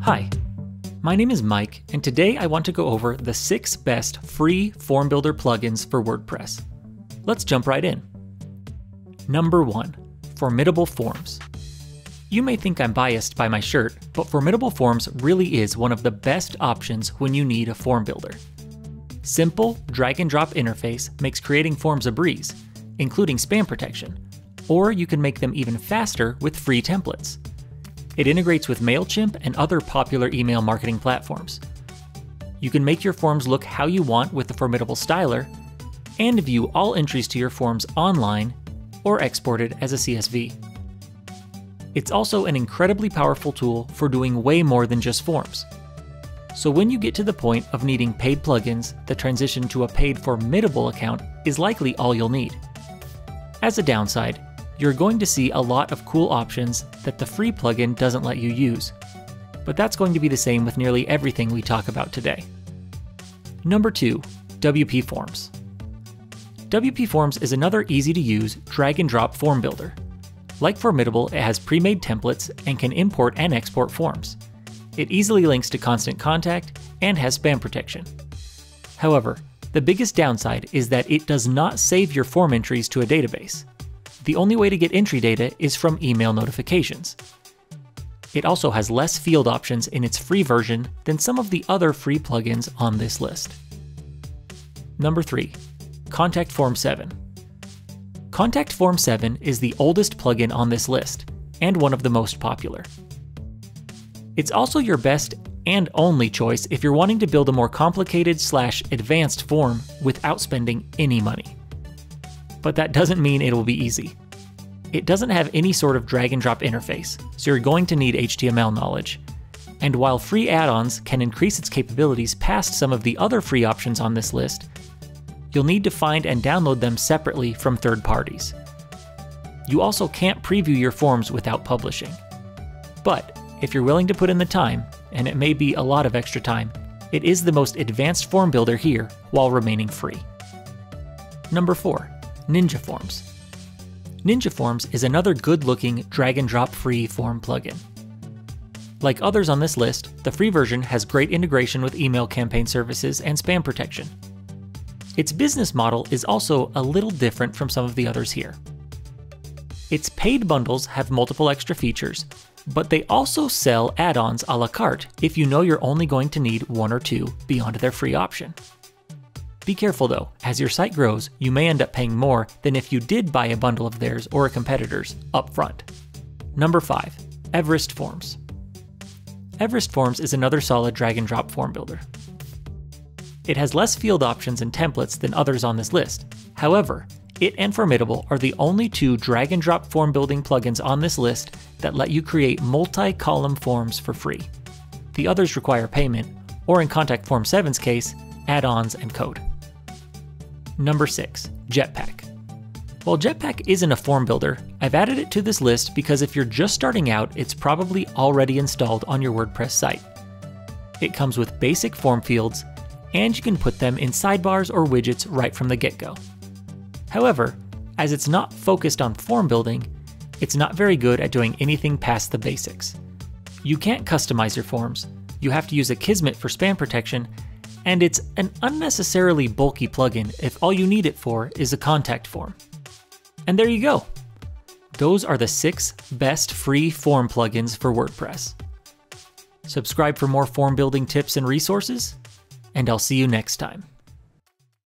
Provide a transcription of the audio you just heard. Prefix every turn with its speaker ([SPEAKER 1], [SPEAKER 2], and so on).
[SPEAKER 1] Hi, my name is Mike, and today I want to go over the 6 best free form builder plugins for WordPress. Let's jump right in. Number 1. Formidable Forms. You may think I'm biased by my shirt, but Formidable Forms really is one of the best options when you need a form builder. Simple, drag-and-drop interface makes creating forms a breeze, including spam protection, or you can make them even faster with free templates. It integrates with MailChimp and other popular email marketing platforms. You can make your forms look how you want with the Formidable Styler, and view all entries to your forms online or exported as a CSV. It's also an incredibly powerful tool for doing way more than just forms. So when you get to the point of needing paid plugins, the transition to a paid Formidable account is likely all you'll need. As a downside, you're going to see a lot of cool options that the free plugin doesn't let you use, but that's going to be the same with nearly everything we talk about today. Number 2. WP Forms. WP Forms is another easy-to-use drag-and-drop form builder. Like Formidable, it has pre-made templates and can import and export forms. It easily links to Constant Contact and has spam protection. However, the biggest downside is that it does not save your form entries to a database. The only way to get entry data is from email notifications. It also has less field options in its free version than some of the other free plugins on this list. Number 3. Contact Form 7. Contact Form 7 is the oldest plugin on this list, and one of the most popular. It's also your best and only choice if you're wanting to build a more complicated/advanced form without spending any money. But that doesn't mean it will be easy. It doesn't have any sort of drag-and-drop interface, so you're going to need HTML knowledge. And while free add-ons can increase its capabilities past some of the other free options on this list, you'll need to find and download them separately from third parties. You also can't preview your forms without publishing. But if you're willing to put in the time, and it may be a lot of extra time, it is the most advanced form builder here while remaining free. Number 4. Ninja Forms. Ninja Forms is another good-looking drag-and-drop free form plugin. Like others on this list, the free version has great integration with email campaign services and spam protection. Its business model is also a little different from some of the others here. Its paid bundles have multiple extra features, but they also sell add-ons a la carte if you know you're only going to need 1 or 2 beyond their free option. Be careful though, as your site grows, you may end up paying more than if you did buy a bundle of theirs or a competitor's up front. Number 5. Everest Forms. Everest Forms is another solid drag-and-drop form builder. It has less field options and templates than others on this list. However, it and Formidable are the only 2 drag-and-drop form building plugins on this list that let you create multi-column forms for free. The others require payment, or in Contact Form 7's case, add-ons and code. Number 6. Jetpack. While Jetpack isn't a form builder, I've added it to this list because if you're just starting out, it's probably already installed on your WordPress site. It comes with basic form fields, and you can put them in sidebars or widgets right from the get-go. However, as it's not focused on form building, it's not very good at doing anything past the basics. You can't customize your forms, you have to use Akismet for spam protection, and it's an unnecessarily bulky plugin if all you need it for is a contact form. And there you go. Those are the 6 best free form plugins for WordPress. Subscribe for more form building tips and resources, and I'll see you next time.